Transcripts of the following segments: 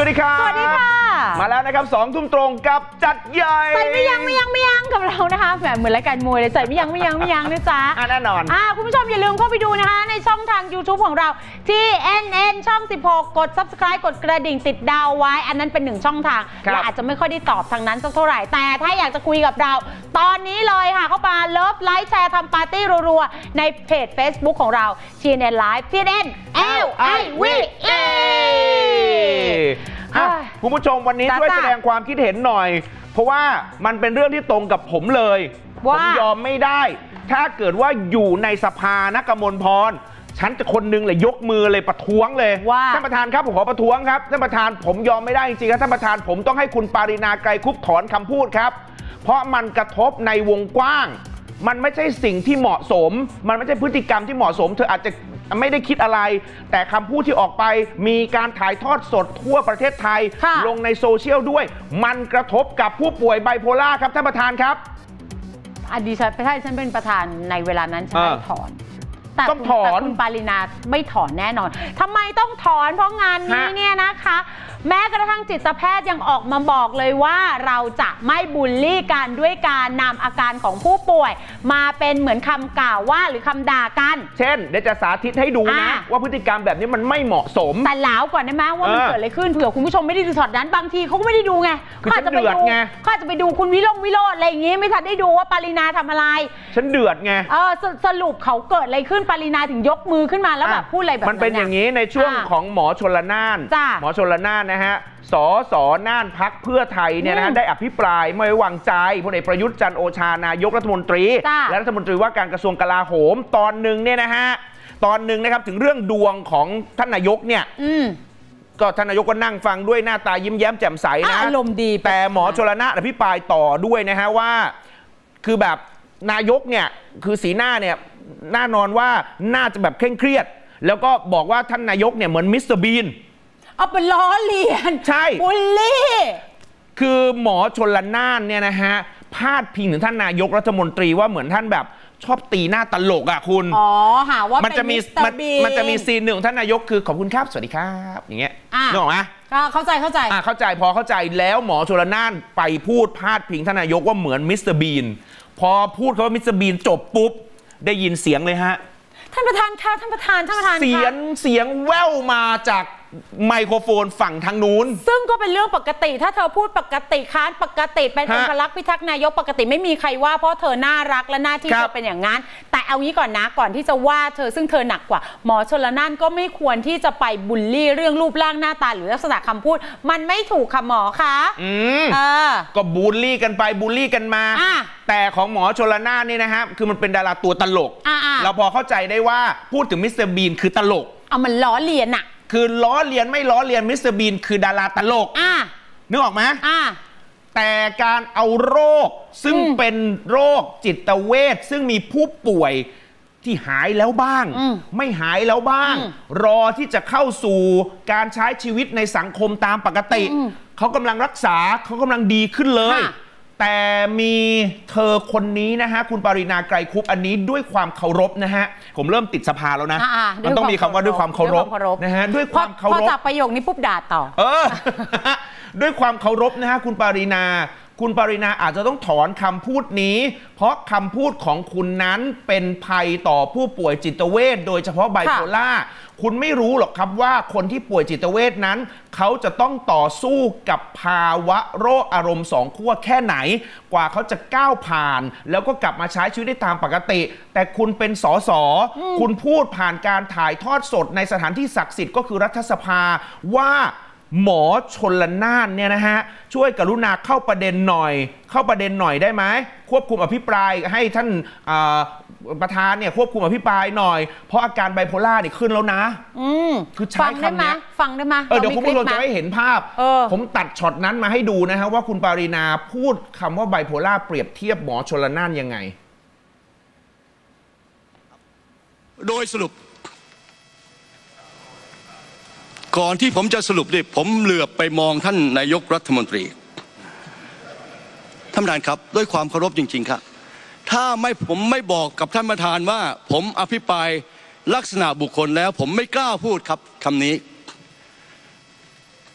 วัสดีครับสวัสดีค่ะมาแล้วนะครับ2 ทุ่มตรงกับจัดใหญ่ใส่ไม่ยั้งกับเรานะคะแบบเหมือนรายการมวยเลยใส่ไม่ยั้งนะจ๊ะแน่นอนคุณผู้ชมอย่าลืมเข้าไปดูนะคะในช่องทาง YouTube ของเราที่ NN ช่อง 16 กด Subscribe กดกระดิ่งติดดาวไว้อันนั้นเป็น1 ช่องทางเราอาจจะไม่ค่อยได้ตอบทางนั้นสักเท่าไหร่แต่ถ้าอยากจะคุยกับเราตอนนี้เลยค่ะเข้ามาเลิฟไลค์แชร์ทำปาร์ตี้รัวๆในเพจ Facebook ของเรา TNN Live TNN LIVE คุณผู้ชมวันนี้ช่วยแสดงความคิดเห็นหน่อยเพราะว่ามันเป็นเรื่องที่ตรงกับผมเลยผมยอมไม่ได้ถ้าเกิดว่าอยู่ในสภานะกมลพรฉันจะคนนึงเลยยกมือเลยประท้วงเลยท่านประธานครับผมขอประท้วงครับท่านประธานผมยอมไม่ได้จริงๆครับท่านประธานผมต้องให้คุณปารินาไกรคุปถอนคำพูดครับเพราะมันกระทบในวงกว้างมันไม่ใช่สิ่งที่เหมาะสมมันไม่ใช่พฤติกรรมที่เหมาะสมเธออาจจะไม่ได้คิดอะไรแต่คำพูดที่ออกไปมีการถ่ายทอดสดทั่วประเทศไทยลงในโซเชียลด้วยมันกระทบกับผู้ป่วยไบโพล่าครับท่านประธานครับดิฉันถ้าฉันเป็นประธานในเวลานั้นฉันไม่ถอนแต่คุณปารินาไม่ถอนแน่นอนทำไมต้องถอนเพราะงานนี้เนี่ยนะคะแม้กระทั่งจิตแพทย์ยังออกมาบอกเลยว่าเราจะไม่บูลลี่กันด้วยการนำอาการของผู้ป่วยมาเป็นเหมือนคำกล่าวว่าหรือคำด่ากันเช่นเดี๋ยวจะสาธิตให้ดูนะว่าพฤติกรรมแบบนี้มันไม่เหมาะสมแต่เล่าก่อนได้ไหมว่ามันเกิดอะไรขึ้นเผื่อคุณผู้ชมไม่ได้ดูช็อตนั้นบางทีเขาก็ไม่ได้ดูไงเขาอาจจะไปดูคุณวิโรจน์อะไรอย่างงี้ไม่ทันได้ดูว่าปารินาทำอะไรฉันเดือดไงสรุปเขาเกิดอะไรขึ้นปารินาถึงยกมือขึ้นมาแล้วแบบพูดอะไรแบบนั้นมันเป็นอย่างนี้ในช่วงของหมอชลน่านนะฮะสสน่านพรรคเพื่อไทยเนี่ยนะได้อภิปรายไม่ไว้วางใจพลเอกประยุทธ์จันทร์โอชานายกรัฐมนตรีและรัฐมนตรีว่าการกระทรวงกลาโหมตอนหนึ่งเนี่ยนะฮะนะครับถึงเรื่องดวงของท่านนายกเนี่ยก็ท่านนายกก็นั่งฟังด้วยหน้าตายิ้มแย้มแจ่มใสนะอารมณ์ดีแต่หมอชลน่านอภิปรายต่อด้วยนะฮะว่าคือแบบนายกเนี่ยคือสีหน้าเนี่ยแน่นอนว่าน่าจะแบบเคร่งเครียดแล้วก็บอกว่าท่านนายกเนี่ยเหมือนมิสเตอร์บีนเอาไปล้อเลียนใช่บูลลี่คือหมอชลน่านเนี่ยนะฮะพาดพิงถึงท่านนายกรัฐมนตรีว่าเหมือนท่านแบบชอบตีหน้าตลกอ่ะคุณหาว่ามันจะมีซีนหนึ่งท่านนายกคือขอบคุณครับสวัสดีครับอย่างเงี้ยนึกออกไหมเข้าใจพอเข้าใจแล้วหมอชลน่านไปพูดพาดพิงท่านนายกว่าเหมือนมิสเตอร์บีนพอพูดคำว่ามิสเตอร์บีนจบปุ๊บได้ยินเสียงเลยฮะท่านประธานค่ะท่านประธานเสียงแว่วมาจากไมโครโฟนฝั่งทางนู้นซึ่งก็เป็นเรื่องปกติถ้าเธอพูดปกติค้านปกติเป็นเอกลักษณ์พิทักษ์นายกปกติไม่มีใครว่าเพราะเธอน่ารักและหน้าที่เธอเป็นอย่างนั้นแต่เอางี้ก่อนนะก่อนที่จะว่าเธอซึ่งเธอหนักกว่าหมอชลน่านก็ไม่ควรที่จะไปบูลลี่เรื่องรูปร่างหน้าตาหรือลักษณะคำพูดมันไม่ถูกค่ะหมอคะก็บูลลี่กันไปบูลลี่กันมาแต่ของหมอชลน่านนี่นะฮะคือมันเป็นดาราตัวตลกเราพอเข้าใจได้ว่าพูดถึงมิสเตอร์บีนคือตลกมันล้อเลียนอะคือล้อเลียนไม่ล้อเลียนมิสเตอร์บีนคือดาราตลกนึกออกไหมแต่การเอาโรคซึ่งเป็นโรคจิตเวชซึ่งมีผู้ป่วยที่หายแล้วบ้างไม่หายแล้วบ้างรอที่จะเข้าสู่การใช้ชีวิตในสังคมตามปกติเขากำลังรักษาเขากำลังดีขึ้นเลยแต่มีเธอคนนี้นะฮะคุณปารินาไกรคุปอันนี้ด้วยความเคารพนะฮะผมเริ่มติดสภาแล้วนะมันต้องมีคำว่าด้วยความเคารพนะฮะด้วยความเคารพพอจากประโยคนี้ปุ๊บด่าต่อด้วยความเคารพนะฮะคุณปารินาอาจจะต้องถอนคำพูดนี้เพราะคำพูดของคุณนั้นเป็นภัยต่อผู้ป่วยจิตเวชโดยเฉพาะไบโพล่าคุณไม่รู้หรอกครับว่าคนที่ป่วยจิตเวชนั้นเขาจะต้องต่อสู้กับภาวะโรคอารมณ์สองขั้วแค่ไหนกว่าเขาจะก้าวผ่านแล้วก็กลับมาใช้ชีวิตได้ตามปกติแต่คุณเป็นสสคุณพูดผ่านการถ่ายทอดสดในสถานที่ศักดิ์สิทธิ์ก็คือรัฐสภาว่าหมอชลน่านเนี่ยนะฮะช่วยกรุณาเข้าประเด็นหน่อยได้ไหมควบคุมอภิปรายให้ท่านประธานเนี่ยควบคุมอภิปรายหน่อยเพราะอาการไบโพล่าเนี่ยขึ้นแล้วนะคือใช้คำนี้ฟังได้ไหมเดี๋ยวคุณผู้ชมจะได้เห็นภาพผมตัดช็อตนั้นมาให้ดูนะฮะว่าคุณปารินาพูดคำว่าไบโพล่าเปรียบเทียบหมอชลน่านยังไงโดยสรุปก่อนที่ผมจะสรุปดิผมเหลือบไปมองท่านนายกรัฐมนตรีท่านประธานครับด้วยความเคารพจริงๆครับถ้าผมไม่บอกกับท่านประธานว่าผมอภิปรายลักษณะบุคคลแล้วผมไม่กล้าพูดครับคำนี้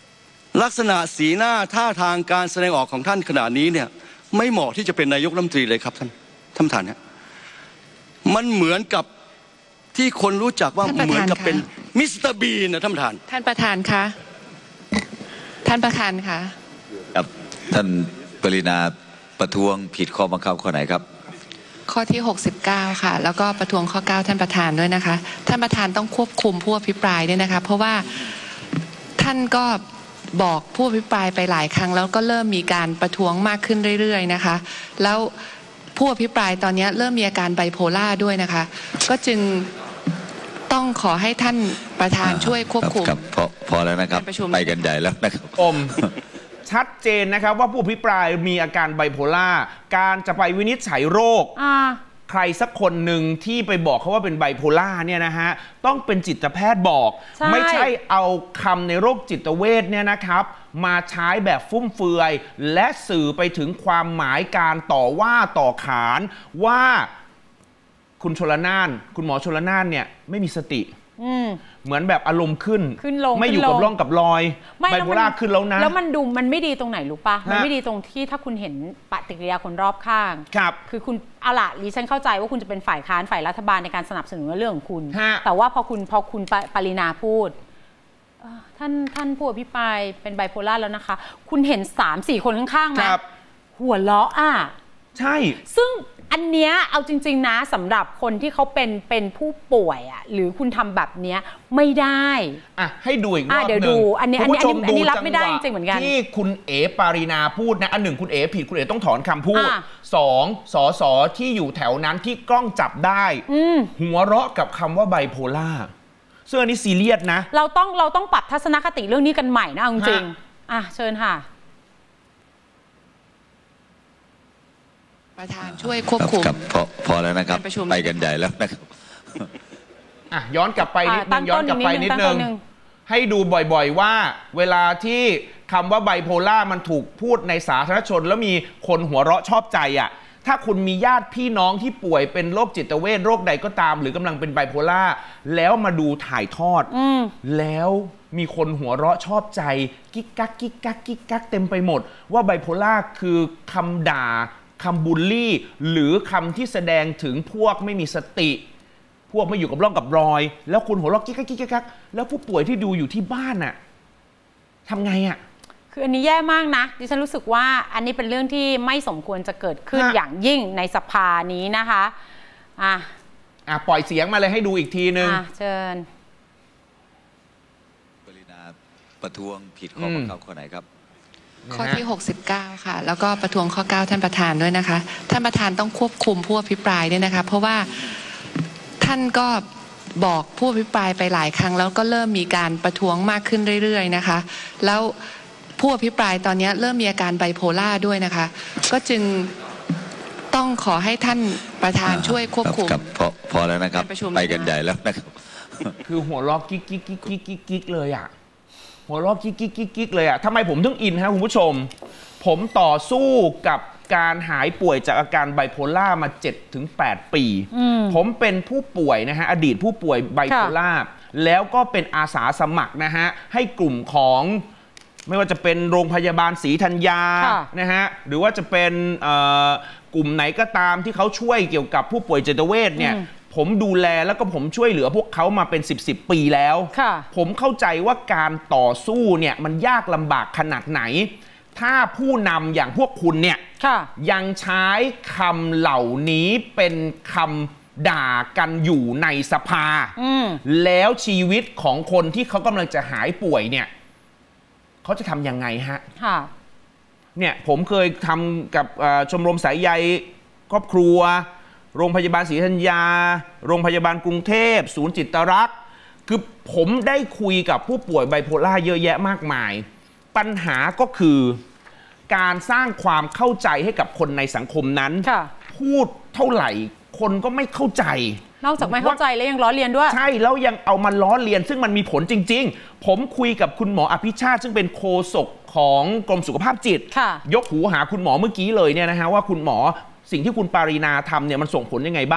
ลักษณะสีหน้าท่าทางการแสดงออกของท่านขณะนี้เนี่ยไม่เหมาะที่จะเป็นนายกรัฐมนตรีเลยครับท่านประธานเนี่ยมันเหมือนกับที่คนรู้จักว่าเหมือนกับเป็นมิสเตอร์บีนนะท่านประธานท่านประธานคะท่านประธานคะครับท่านปรินาประท้วงผิดข้อบังคับข้อไหนครับข้อที่69ค่ะแล้วก็ประท้วงข้อ9ท่านประธานด้วยนะคะท่านประธานต้องควบคุมผู้อภิปรายด้วยนะคะเพราะว่าท่านก็บอกผู้อภิปรายไปหลายครั้งแล้วก็เริ่มมีการประท้วงมากขึ้นเรื่อยๆนะคะแล้วผู้อภิปรายตอนนี้เริ่มมีอาการไบโพล่าด้วยนะคะก็จึงต้องขอให้ท่านประธานช่วยควบคุมพอแล้วนะครับไปกันใหญ่แล้วนะครับชัดเจนนะครับว่าผู้อภิปรายมีอาการไบโพล่าการจะไปวินิจฉัยโรคใครสักคนหนึ่งที่ไปบอกเขาว่าเป็นไบโพล่าเนี่ยนะฮะต้องเป็นจิตแพทย์บอกไม่ใช่เอาคำในโรคจิตเวชเนี่ยนะครับมาใช้แบบฟุ่มเฟือยและสื่อไปถึงความหมายการต่อว่าต่อขานว่าคุณชลน่านคุณหมอชลน่านเนี่ยไม่มีสติเหมือนแบบอารมณ์ขึ้นลงไม่อยู่กับร่องกับรอยไบโพล่าขึ้นแล้วนะแล้วมันไม่ดีตรงไหนรู้ปะมันไม่ดีตรงที่ถ้าคุณเห็นปฏิกิริยาคนรอบข้างคือคุณเอาล่ะดิฉันเข้าใจว่าคุณจะเป็นฝ่ายค้านฝ่ายรัฐบาลในการสนับสนุนเรื่องของคุณแต่ว่าพอคุณปรินาพูดท่านผู้อภิปรายเป็นไบโพล่าแล้วนะคะคุณเห็น 3-4 คนข้างๆไหมหัวเราะใช่ซึ่งอันเนี้ยเอาจริงๆนะสำหรับคนที่เขาเป็นผู้ป่วยหรือคุณทำแบบเนี้ยไม่ได้ให้ดูอีกรอบนึงเดี๋ยวดูอันนี้รับไม่ได้จริงๆเหมือนกันที่คุณเอ๋ปารีนาพูดนะอันหนึ่งคุณเอ๋ผิดคุณเอ๋ต้องถอนคำพูด2 สสที่อยู่แถวนั้นที่กล้องจับได้หัวเราะกับคำว่าไบโพล่าซึ่งอันนี้ซีเรียสนะเราต้องปรับทัศนคติเรื่องนี้กันใหม่นะจริงๆเชิญค่ะประธานช่วยควบคุมพอแล้วนะครับไปกันใหญ่แล้วนะครับย้อนกลับไปนิดนึงให้ดูบ่อยๆว่าเวลาที่คำว่าไบโพล่ามันถูกพูดในสาธารณชนแล้วมีคนหัวเราะชอบใจถ้าคุณมีญาติพี่น้องที่ป่วยเป็นโรคจิตเวชโรคใดก็ตามหรือกำลังเป็นไบโพล่าแล้วมาดูถ่ายทอดแล้วมีคนหัวเราะชอบใจกิ๊กกักกิ๊กกักกิ๊กกักเต็มไปหมดว่าไบโพล่าคือคำด่าคำบูลลี่หรือคำที่แสดงถึงพวกไม่มีสติพวกไม่อยู่กับร่องกับรอยแล้วคุณหัวเราะกิ๊กกักกิ๊กกักแล้วผู้ป่วยที่ดูอยู่ที่บ้านทำไงคืออันนี้แย่มากนะดิฉันรู้สึกว่าอันนี้เป็นเรื่องที่ไม่สมควรจะเกิดขึ้นอย่างยิ่งในสภานี้นะคะปล่อยเสียงมาเลยให้ดูอีกทีนึงเชิญปรินาประท้วงผิดข้อบังคับข้อไหนครับข้อที่69ค่ะแล้วก็ประท้วงข้อ9ท่านประธานด้วยนะคะท่านประธานต้องควบคุมผู้อภิปรายด้วยนะคะเพราะว่าท่านก็บอกผู้อภิปรายไปหลายครั้งแล้วก็เริ่มมีการประท้วงมากขึ้นเรื่อยๆนะคะแล้วผู้อภิปรายตอนนี้เริ่มมีอาการไบโพล่าด้วยนะคะก็จึงต้องขอให้ท่านประธานช่วยควบคุมพอแล้วนะครับไปกันใหญ่แล้วนะครับคือหัวเราะกิ๊กกิ๊กกิ๊กกิ๊กกิ๊กเลยหัวเราะกิ๊กกิ๊กกิ๊กกิ๊กเลยทำไมผมถึงอินฮะคุณผู้ชมผมต่อสู้กับการหายป่วยจากอาการไบโพล่ามา 7-8 ปีผมเป็นผู้ป่วยนะฮะอดีตผู้ป่วยไบโพล่าแล้วก็เป็นอาสาสมัครนะฮะให้กลุ่มของไม่ว่าจะเป็นโรงพยาบาลศรีธัญญานะฮะหรือว่าจะเป็นกลุ่มไหนก็ตามที่เขาช่วยเกี่ยวกับผู้ป่วยจิตเวชเนี่ยผมดูแลแล้วก็ผมช่วยเหลือพวกเขามาเป็น10 ปีแล้วผมเข้าใจว่าการต่อสู้เนี่ยมันยากลำบากขนาดไหนถ้าผู้นำอย่างพวกคุณเนี่ยยังใช้คำเหล่านี้เป็นคำด่ากันอยู่ในสภาแล้วชีวิตของคนที่เขากำลังจะหายป่วยเนี่ยเขาจะทำยังไงฮะเนี่ยผมเคยทำกับชมรมสายใยครอบครัวโรงพยาบาลศรีธัญญาโรงพยาบาลกรุงเทพศูนย์จิตรักษ์คือผมได้คุยกับผู้ป่วยไบโพล่าเยอะแยะมากมายปัญหาก็คือการสร้างความเข้าใจให้กับคนในสังคมนั้นพูดเท่าไหร่คนก็ไม่เข้าใจนอกจากไม่เข้าใจแล้วยังล้อเลียนด้วยใช่แล้วยังเอามาล้อเลียนซึ่งมันมีผลจริงๆผมคุยกับคุณหมออภิชาติซึ่งเป็นโฆษกของกรมสุขภาพจิตยกหูหาคุณหมอเมื่อกี้เลยเนี่ยนะฮะว่าคุณหมอสิ่งที่คุณปารีนาทำเนี่ยมันส่งผลยังไงบ้าง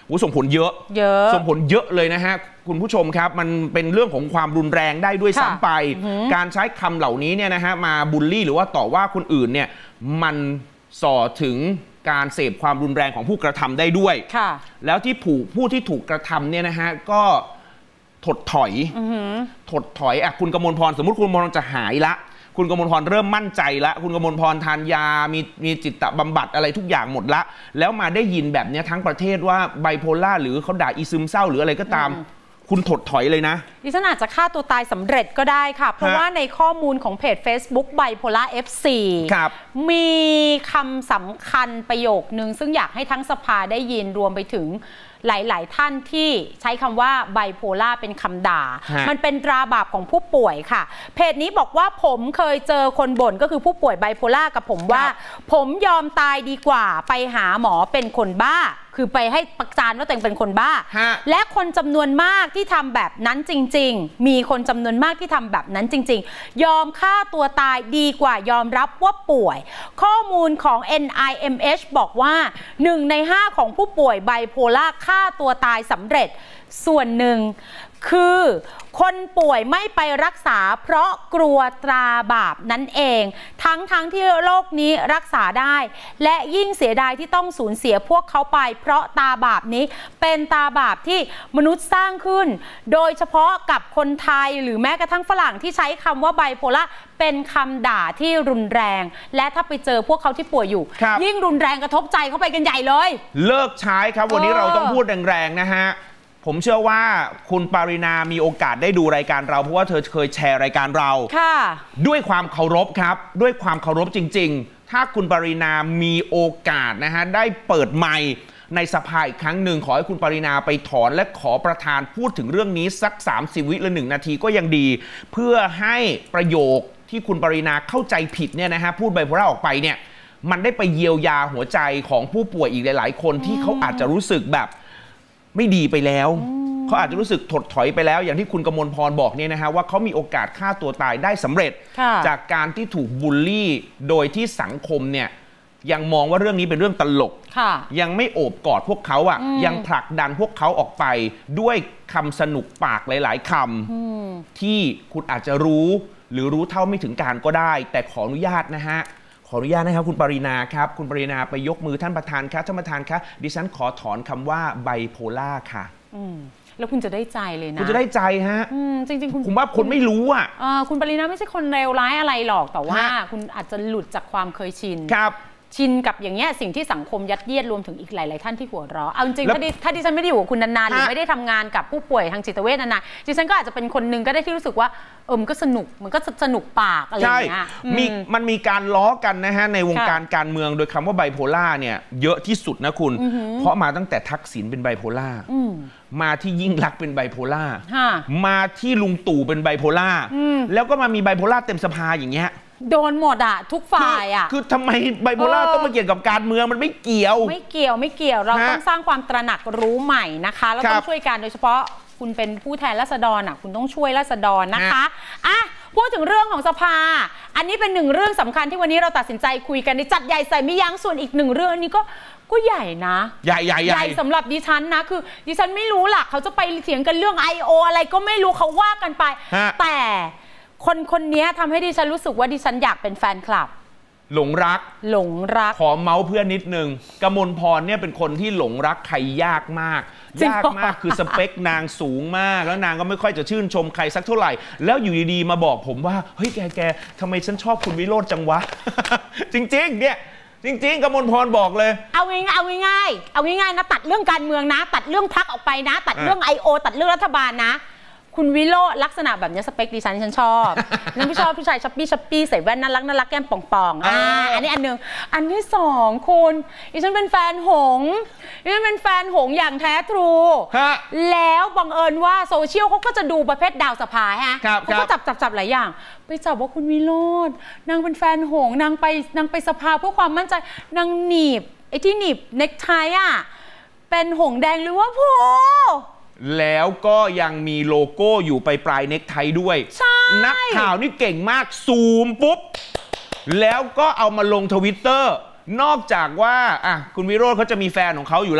ส่งผลเยอะส่งผลเยอะเลยนะฮะคุณผู้ชมครับมันเป็นเรื่องของความรุนแรงได้ด้วยซ้ำไปการใช้คำเหล่านี้เนี่ยนะฮะมาบูลลี่หรือว่าต่อว่าคนอื่นเนี่ยมันส่อถึงการเสพความรุนแรงของผู้กระทำได้ด้วยแล้วที่ผู้ที่ถูกกระทำเนี่ยนะฮะก็ถดถอยคุณกมลพรสมมุติคุณกมลพรจะหายละคุณกมลพรเริ่มมั่นใจละคุณกมลพรทานยามีจิตบำบัดอะไรทุกอย่างหมดละแล้วมาได้ยินแบบนี้ทั้งประเทศว่าไบโพล่าหรือเขาด่าอีซึมเศร้าหรืออะไรก็ตามคุณถดถอยเลยนะดิฉันอาจจะฆ่าตัวตายสำเร็จก็ได้ค่ะเพราะว่าในข้อมูลของเพจ Facebook Bipolar FC มีคำสำคัญประโยคนึงซึ่งอยากให้ทั้งสภาได้ยินรวมไปถึงหลายๆท่านที่ใช้คำว่าไบโพล่าเป็นคำด่ามันเป็นตราบาปของผู้ป่วยค่ะเพจนี้บอกว่าผมเคยเจอคนบ่นก็คือผู้ป่วยไบโพล่ากับผมว่าผมยอมตายดีกว่าไปหาหมอเป็นคนบ้าคือไปให้ประจานว่าตัวเองเป็นคนบ้าและคนจำนวนมากที่ทำแบบนั้นจริงๆมีคนจำนวนมากที่ทำแบบนั้นจริงๆยอมฆ่าตัวตายดีกว่ายอมรับว่าป่วยข้อมูลของ NIMH บอกว่า1 ใน 5ของผู้ป่วยไบโพล่าฆ่าตัวตายสำเร็จส่วนหนึ่งคือคนป่วยไม่ไปรักษาเพราะกลัวตราบาปนั่นเองทั้งที่โรคนี้รักษาได้และยิ่งเสียดายที่ต้องสูญเสียพวกเขาไปเพราะตาบาปนี้เป็นตาบาปที่มนุษย์สร้างขึ้นโดยเฉพาะกับคนไทยหรือแม้กระทั่งฝรั่งที่ใช้คำว่าไบโพล่าเป็นคำด่าที่รุนแรงและถ้าไปเจอพวกเขาที่ป่วยอยู่ยิ่งรุนแรงกระทบใจเข้าไปกันใหญ่เลยเลิกใช้ครับวันนี้เราต้องพูดแรงๆนะฮะผมเชื่อว่าคุณปารินามีโอกาสได้ดูรายการเราเพราะว่าเธอเคยแชร์รายการเราด้วยความเคารพครับด้วยความเคารพจริงๆถ้าคุณปารินามีโอกาสนะฮะได้เปิดไมค์ในสภาอีกครั้งหนึ่งขอให้คุณปารินาไปถอนและขอประธานพูดถึงเรื่องนี้สัก30 วิหรือ1 นาทีก็ยังดีเพื่อให้ประโยคที่คุณปารินาเข้าใจผิดเนี่ยนะฮะพูดไบโพล่าออกไปเนี่ยมันได้ไปเยียวยาหัวใจของผู้ป่วยอีกหลายๆคนที่เขาอาจจะรู้สึกแบบไม่ดีไปแล้วเขาอาจจะรู้สึกถดถอยไปแล้วอย่างที่คุณกมลพรบอกเนี่ยนะฮะว่าเขามีโอกาสฆ่าตัวตายได้สำเร็จจากการที่ถูกบูลลี่โดยที่สังคมเนี่ยยังมองว่าเรื่องนี้เป็นเรื่องตลกยังไม่โอบกอดพวกเขายังผลักดันพวกเขาออกไปด้วยคำสนุกปากหลายๆคำที่คุณอาจจะรู้หรือรู้เท่าไม่ถึงการก็ได้แต่ขออนุญาตนะฮะขออนุญาตนะครับคุณปรินาครับคุณปรินาไปยกมือท่านประธานครับท่านประธานครับดิฉันขอถอนคำว่าไบโพล่าค่ะแล้วคุณจะได้ใจเลยนะคุณจะได้ใจฮะจริงๆผมว่าคนไม่รู้อ่ะคุณปรินาไม่ใช่คนเลวร้ายอะไรหรอกแต่ว่าคุณอาจจะหลุดจากความเคยชินชินกับอย่างเงี้ยสิ่งที่สังคมยัดเยียดรวมถึงอีกหลายๆท่านที่หัวเราะเอาจริงๆถ้าดิฉันไม่ได้อยู่กับคุณนานๆหรือไม่ได้ทำงานกับผู้ป่วยทางจิตเวชนานๆดิฉันก็อาจจะเป็นคนนึงก็ได้ที่รู้สึกว่ามันก็สนุกปากอะไรอย่างเงี้ยมันมีการล้อกันนะฮะในวงการการเมืองโดยคำว่าไบโพล่าเนี่ยเยอะที่สุดนะคุณเพราะมาตั้งแต่ทักษิณเป็นไบโพล่ามาที่ยิ่งลักษณ์เป็นไบโพล่ามาที่ลุงตู่เป็นไบโพล่าแล้วก็มามีไบโพล่าเต็มสภาอย่างเงี้ยโดนหมดอะทุกฝ่ายอะคือทำไมไบโพล่าต้องมาเกี่ยวกับการเมืองมันไม่เกี่ยวเราต้องสร้างความตระหนักรู้ใหม่นะคะแล้วต้องช่วยกันโดยเฉพาะคุณเป็นผู้แทนราษฎรอะคุณต้องช่วยราษฎรนะคะพูดถึงเรื่องของสภาอันนี้เป็น1 เรื่องสำคัญที่วันนี้เราตัดสินใจคุยกันในจัดใหญ่ใส่ไม่ยั้งส่วนอีก1 เรื่องนี้ก็ใหญ่นะใหญ่สำหรับดิฉันนะคือดิฉันไม่รู้หลักเขาจะไปเถียงกันเรื่อง I.O. อะไรก็ไม่รู้เขาว่ากันไปแต่คนนี้ทำให้ดิฉันรู้สึกว่าดิฉันอยากเป็นแฟนคลับหลงรักขอเมาส์เพื่อนนิดนึงกมลพรเนี่ยเป็นคนที่หลงรักใครยากมากคือสเปคนางสูงมากแล้วนางก็ไม่ค่อยจะชื่นชมใครสักเท่าไหร่แล้วอยู่ดีๆมาบอกผมว่าเฮ้ยแกทำไมฉันชอบคุณวิโรจน์จังวะ จริงๆเนี่ยจริงๆกมลพรบอกเลยเอาง่ายนะตัดเรื่องการเมืองนะตัดเรื่องพรรคออกไปนะตัดเรื่อง I.O. ตัดเรื่องรัฐบาลนะคุณวิโรจน์ลักษณะแบบนี้สเปคดิฉันชอบนั่นพี่ชอบผู้ชายชัปปี้ใส่แว่นน่ารักแก้มป่องอันนี้อันนึงอันที่2คุณดิฉันเป็นแฟนหงอย่างแท้ทรูแล้วบังเอิญว่าโซเชียลเขาก็จะดูประเภทดาวสภาฮะเขาก็จับหลายอย่างไปจับว่าคุณวิโรจน์นางเป็นแฟนหงนางไปสภาเพื่อความมั่นใจนางหนีบไอ้ที่หนีบเน็กไทอ่ะเป็นหงแดงลิเวอร์พูลแล้วก็ยังมีโลโก้อยู่ปลายเน็กไทด้วยนักข่าวนี่เก่งมากซูมปุ๊บแล้วก็เอามาลงทวิตเตอร์นอกจากว่าคุณวิโรจน์เขาจะมีแฟนของเขาอยู่แล้ว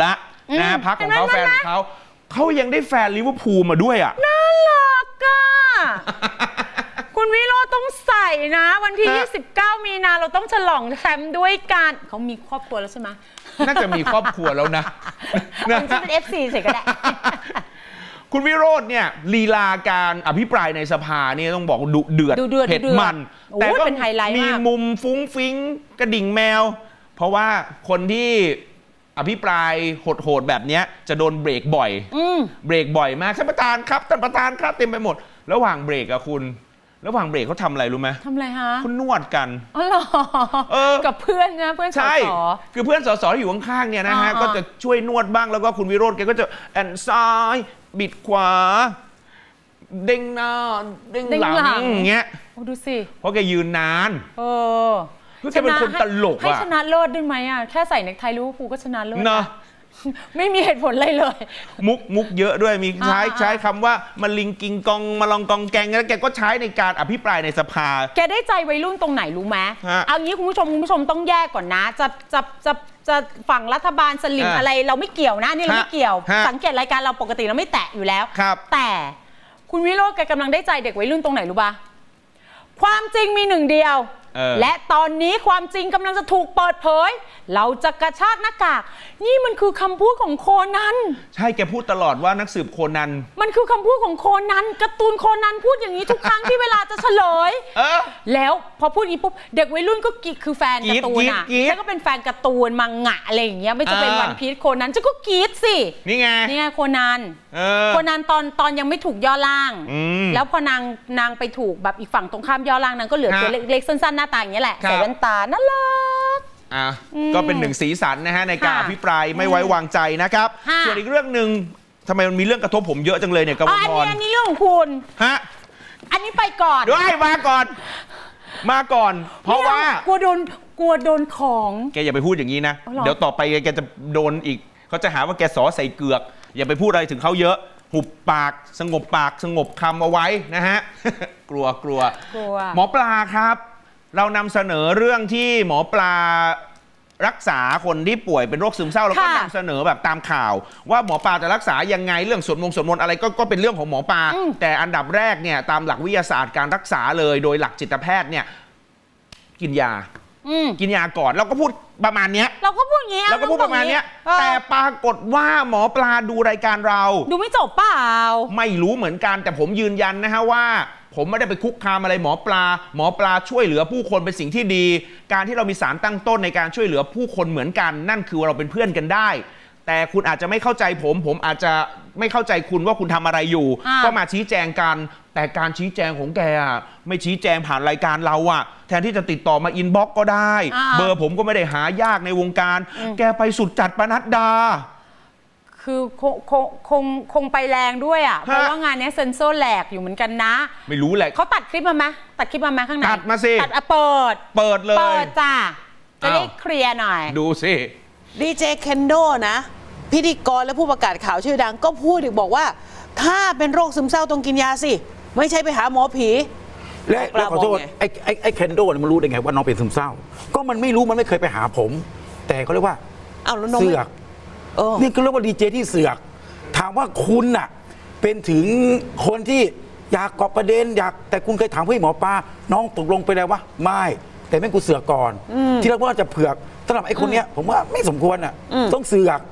นะพรรคของเขาแฟนของเขายังได้แฟนลิเวอร์พูลมาด้วยอ่ะน่ารักอ่ะ คุณวิโรจน์ต้องใส่นะวันที่29 มีนาเราต้องฉลองแชมป์ด้วยกันเขามีครอบครัวแล้วใช่ไหมน่าจะมีครอบครัวแล้วนะมันจะเป็น FC เสร็จก็ได้คุณวิโรจน์เนี่ยลีลาการอภิปรายในสภาเนี่ยต้องบอกดุเดือดเผ็ดมันแต่ก็มีมุมฟุ้งฟิ้งกระดิ่งแมวเพราะว่าคนที่อภิปรายโหดๆแบบนี้จะโดนเบรกบ่อยเบรกบ่อยมากท่านประธานครับท่านประธานครับเต็มไปหมดระหว่างเบรกอะคุณระหว่างเบรกเขาทำอะไรรู้ไหมทำอะไรฮะเขานวดกันอ๋อเหรอกับเพื่อนนะเพื่อนสสคือเพื่อนสสที่อยู่ข้างๆเนี่ยนะฮะก็จะช่วยนวดบ้างแล้วก็คุณวิโรจน์แกก็จะแอนซ้ายบิดขวาเด้งหน้าเด้งหลังอย่างเงี้ยดูสิเพราะแกยืนนานคือแกเป็นคนตลกอะให้ชนะเลิศได้ไหมอะแค่ใส่เน็กไทลิเวอร์พูลก็ชนะเลิศนะไม่มีเหตุผลเลยมุกเยอะด้วยมีใช้คำว่ามาลิงกิงกองมาลองกองแกงแล้วแกก็ใช้ในการอภิปรายในสภาแกได้ใจวัยรุ่นตรงไหนรู้ไหมเอางี้คุณผู้ชมต้องแยกก่อนนะจะฝั่งรัฐบาลสลิมอะไรเราไม่เกี่ยวนะนี่เราไม่เกี่ยวสังเกตรายการเราปกติเราไม่แตะอยู่แล้วแต่คุณวิโรจน์แกกำลังได้ใจเด็กวัยรุ่นตรงไหนรู้ป่ะความจริงมีหนึ่งเดียวและตอนนี้ความจริงกำลังจะถูกเปิดเผยเราจะกระชากหน้ากากนี่มันคือคำพูดของโคนันใช่แกพูดตลอดว่านักสืบโคนันมันคือคำพูดของโคนันการ์ตูนโคนันพูดอย่างนี้ทุกครั้งที่เวลาจะเฉลยแล้วพอพูดอย่างนี้ปุ๊บเด็กวัยรุ่นก็คือแฟนการ์ตูนอ่ะฉันก็เป็นแฟนการ์ตูนมังงะอะไรอย่างเงี้ยไม่จะเป็นวันพีชโคนันฉันก็กรี๊ดสินี่ไงโคนันตอนยังไม่ถูกย่อล่างแล้วพอนางไปถูกแบบอีกฝั่งตรงข้ามย่อล่างนางก็เหลือตัวเล็กๆสั้นๆหน้าตาอย่างเงี้ยแหละใส่แว่นตาน่ารักก็เป็นหนึ่งสีสันนะฮะในการอภิปรายไม่ไว้วางใจนะครับส่วนอีกเรื่องหนึ่งทำไมมันมีเรื่องกระทบผมเยอะจังเลยเนี่ยกมลพรอันนี้เรื่องของคุณอันนี้ไปก่อนด้วยมาก่อน เพราะว่ากลัวโดนของแกอย่าไปพูดอย่างนี้นะเดี๋ยวต่อไปแกจะโดนอีกเขาจะหาว่าแกสอใส่เกือกอย่าไปพูดอะไรถึงเขาเยอะหุบปากสงบคำเอาไว้นะฮะกลัวหมอปลาครับเรานำเสนอเรื่องที่หมอปลารักษาคนที่ป่วยเป็นโรคซึมเศร้าแล้วก็นำเสนอแบบตามข่าวว่าหมอปลาจะรักษายังไงเรื่องสวดมนต์อะไรก็เป็นเรื่องของหมอปลาแต่อันดับแรกเนี่ยตามหลักวิทยาศาสตร์การรักษาเลยโดยหลักจิตแพทย์เนี่ยกินยาก่อนเราก็พูดประมาณนี้เราก็พูดอย่างนี้เราก็พูดประมาณนี้แต่ปรากฏว่าหมอปลาดูรายการเราดูไม่จบเปล่าไม่รู้เหมือนกันแต่ผมยืนยันนะฮะว่าผมไม่ได้ไปคุกคามอะไรหมอปลาช่วยเหลือผู้คนเป็นสิ่งที่ดีการที่เรามีสารตั้งต้นในการช่วยเหลือผู้คนเหมือนกันนั่นคือเราเป็นเพื่อนกันได้แต่คุณอาจจะไม่เข้าใจผมอาจจะไม่เข้าใจคุณว่าคุณทำอะไรอยู่ก็มาชี้แจงกันแต่การชี้แจงของแกไม่ชี้แจงผ่านรายการเราแทนที่จะติดต่อมาอินบ็อกซ์ก็ได้เบอร์ผมก็ไม่ได้หายากในวงการแกไปสุดจัดปนัดดาคือคงไปแรงด้วยเพราะว่างานนี้เซนเซอร์แหลกอยู่เหมือนกันนะไม่รู้แหละเขาตัดคลิปมาไหมข้างในตัดมาสิเปิดเลยจ้าจะได้เคลียร์หน่อยดูสิดีเจเคนโดนะพิธีกรและผู้ประกาศข่าวชื่อดังก็พูดอีกบอกว่าถ้าเป็นโรคซึมเศร้าต้องกินยาสิไม่ใช่ไปหาหมอผีและขอโทษไอ้เคนโดมันรู้ได้ไงว่าน้องเป็นซึมเศร้าก็มันไม่รู้มันไม่เคยไปหาผมแต่เขาเรียกว่าเสือกนี่ก็เรียกว่าดีเจที่เสือกถามว่าคุณน่ะเป็นถึงคนที่อยากเกาะประเด็นแต่คุณเคยถามพี่หมอปลาน้องตกลงไปแล้ววะไม่แต่แม่กูเสือกก่อนที่เราว่าจะเผือกสำหรับไอ้คนเนี้ยผมว่าไม่สมควรต้องเสือก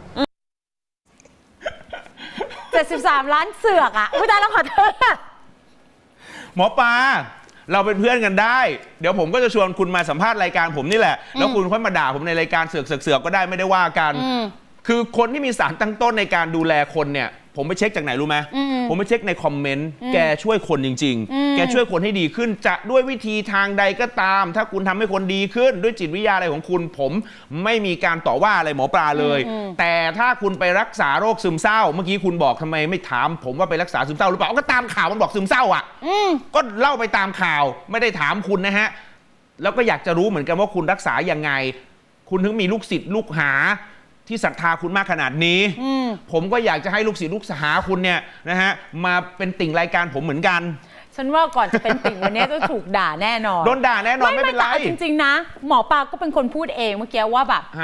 73 ล้านเสือกอุ้ยตายแล้วขอโทษหมอปลาเราเป็นเพื่อนกันได้เดี๋ยวผมก็จะชวนคุณมาสัมภาษณ์รายการผมนี่แหละแล้วคุณค่อยมาด่าผมในรายการเสือกก็ได้ไม่ได้ว่ากันคือคนที่มีสารตั้งต้นในการดูแลคนเนี่ยผมไปเช็คจากไหนรู้ไหมผมไปเช็คในคอมเมนต์แกช่วยคนจริงๆแกช่วยคนให้ดีขึ้นจะด้วยวิธีทางใดก็ตามถ้าคุณทำให้คนดีขึ้นด้วยจิตวิทยาอะไรของคุณผมไม่มีการต่อว่าอะไรหมอปลาเลยแต่ถ้าคุณไปรักษาโรคซึมเศร้าเมื่อกี้คุณบอกทำไมไม่ถามผมว่าไปรักษาซึมเศร้าหรือเปล่าก็ตามข่าวมันบอกซึมเศร้าก็เล่าไปตามข่าวไม่ได้ถามคุณนะฮะแล้วก็อยากจะรู้เหมือนกันว่าคุณรักษายังไงคุณถึงมีลูกศิษย์ลูกหาที่ศรัทธาคุณมากขนาดนี้ผมก็อยากจะให้ลูกศิษย์ลูกหาคุณเนี่ยนะฮะมาเป็นติ่งรายการผมเหมือนกันฉันว่าก่อนจะเป็นติ่งวันนี้จะถูกด่าแน่นอนโดนด่าแน่นอนไม่เป็นไรจริงๆนะหมอปลาก็เป็นคนพูดเองเมื่อกี้ว่าแบบ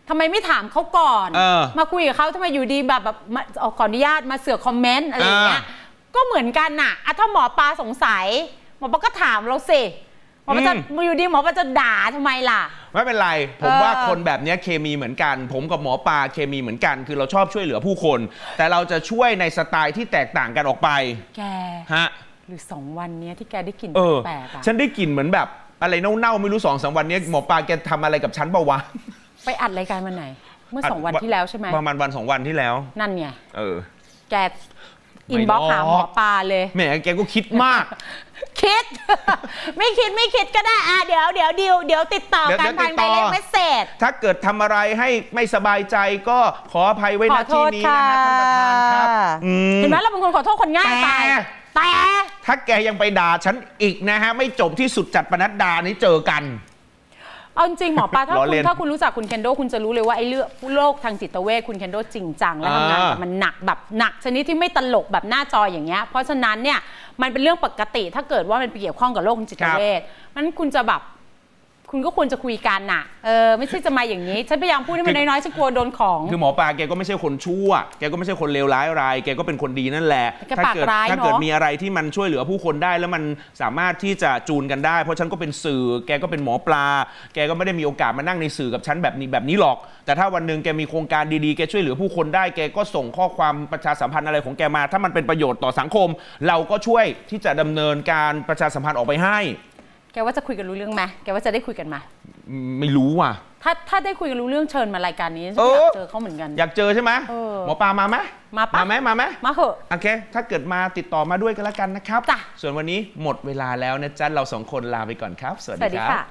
ทำไมไม่ถามเขาก่อนมาคุยกับเขาทำไมอยู่ดีแบบขออนุญาตมาเสือกคอมเมนต์อะไรอย่างเงี้ยก็เหมือนกันน่ะถ้าหมอปลาสงสัยหมอปลาก็ถามเราสิหมอปลาจะอยู่ดีหมอปลาจะด่าทำไมล่ะไม่เป็นไรผมว่าคนแบบนี้เคมีเหมือนกันผมกับหมอปลาเคมีเหมือนกันคือเราชอบช่วยเหลือผู้คนแต่เราจะช่วยในสไตล์ที่แตกต่างกันออกไปแกฮะหรือ2 วันนี้ที่แกได้กลิ่นแปลกๆฉันได้กลิ่นเหมือนแบบอะไรเน่าๆไม่รู้2-3 วันนี้หมอปลาแกทำอะไรกับฉันเปล่าวะไปอัดรายการวันไหนเมื่อ2 วันที่แล้วใช่ไหมประมาณวัน2 วันที่แล้วนั่นไงแกอินบ็อกซ์หาหมอปลาเลยแหมแกก็คิดมากคิด ไม่คิดก็ได้เดี๋ยวติดต่อกันทางไดเรกเมสเสจถ้าเกิดทำอะไรให้ไม่สบายใจก็ขออภัยไว้ณที่นี้นะท่านประธานครับเห็นไหมเราเป็นคนขอโทษคนง่ายไปแต่ถ้าแกยังไปด่าฉันอีกนะฮะไม่จบที่สุดจัดปนัดดานี้เจอกันเอาจริงหมอปลาถ้าคุณรู้จักคุณเคนโดคุณจะรู้เลยว่าไอ้เรื่องโรคทางจิตเวชคุณเคนโดจริงจังและทำงานกับมันหนักแบบหนักชนิดที่ไม่ตลกแบบหน้าจออย่างเงี้ยเพราะฉะนั้นเนี่ยมันเป็นเรื่องปกติถ้าเกิดว่ามันเกี่ยวข้องกับโรคจิตเวชนั้นคุณจะแบบคุณก็ควรจะคุยกันน่ะไม่ใช่จะมาอย่างนี้ฉันพยายามพูดให้มันน้อยๆฉันกลัวโดนของคือหมอปลาแกก็ไม่ใช่คนชั่วแกก็ไม่ใช่คนเลวร้ายอะไรแกก็เป็นคนดีนั่นแหละถ้าเกิดมีอะไรที่มันช่วยเหลือผู้คนได้แล้วมันสามารถที่จะจูนกันได้เพราะฉันก็เป็นสื่อแกก็เป็นหมอปลาแกก็ไม่ได้มีโอกาสมานั่งในสื่อกับฉันแบบนี้หรอกแต่ถ้าวันนึงแกมีโครงการดีๆแกช่วยเหลือผู้คนได้แกก็ส่งข้อความประชาสัมพันธ์อะไรของแกมาถ้ามันเป็นประโยชน์ต่อสังคมเราก็ช่วยที่จะดำเนินการประชาสัมพันธ์ออกไปให้แกว่าจะคุยกันรู้เรื่องไหมแกว่าจะได้คุยกันไหมไม่รู้ว่ะถ้าได้คุยกันรู้เรื่องเชิญมารายการนี้อยากเจอเขาเหมือนกันอยากเจอใช่ไหมหมอปลามาไหมมาไหมมาเหอะโอเคถ้าเกิดมาติดต่อมาด้วยกันแล้วกันนะครับส่วนวันนี้หมดเวลาแล้วนะจ๊ะเรา2 คนลาไปก่อนครับสวัสดีครับ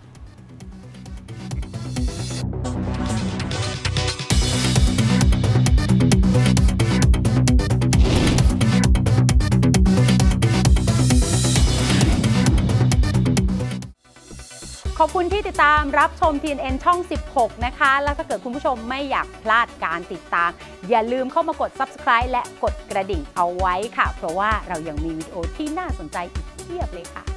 ขอบคุณที่ติดตามรับชม TNN ช่อง 16 นะคะแล้วถ้าเกิดคุณผู้ชมไม่อยากพลาดการติดตามอย่าลืมเข้ามากด Subscribe และกดกระดิ่งเอาไว้ค่ะเพราะว่าเรายังมีวิดีโอที่น่าสนใจอีกเพียบเลยค่ะ